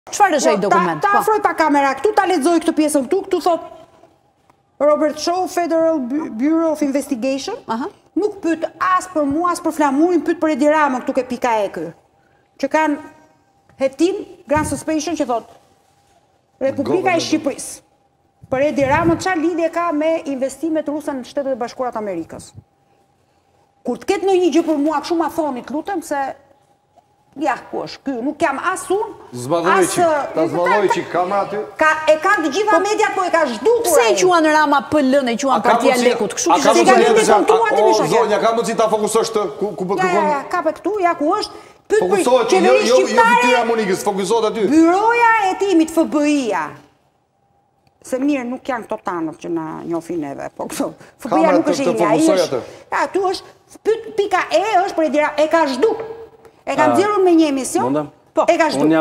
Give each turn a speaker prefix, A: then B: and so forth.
A: Çfarë është ai dokument?
B: Ta afroj pa kamera, këtu ta lexoj këtë pjesën këtu thot Robert Shaw, Federal Bureau of Investigation, nuk pyet as për mua, as për flamurin, pyet për Edi Ramën, këtu ke pika e kë. Që kanë hetim, Grand Suspicion, që thot Republika e Shqipërisë. Për Edi Ramën, çfarë lidhje ka me investimet ruse në Shtetet e Bashkuara të Amerikës? Kur të ketë në një gjë për mua, kështu ma thonit, lutem, se ja, ku është, ky, nuk jam as unë,
C: Zbadoj kam aty.
B: E kanë të gjitha mediat, po e ka zhdukur.
A: Pse e quan Rama PL-n, e quan Partia Lekut? Kështu që
B: se ka lëndë kontuar të misha.
C: Zonja, ka mundësi ta fokusosh të ku po kërkon?
B: Ja, ka për këtu, ja ku është.
C: Fokusohet, jo fytyra Monikës, fokusohet aty.
B: Byroja e timit FBI-a. Se mirë nuk janë këto tanët që na njohin neve, po këto. FBI-a nuk është Ilja. Ja, tu është, pika E është për e ka zhduk. E ka nxjerrur me një emision, e ka zhduk.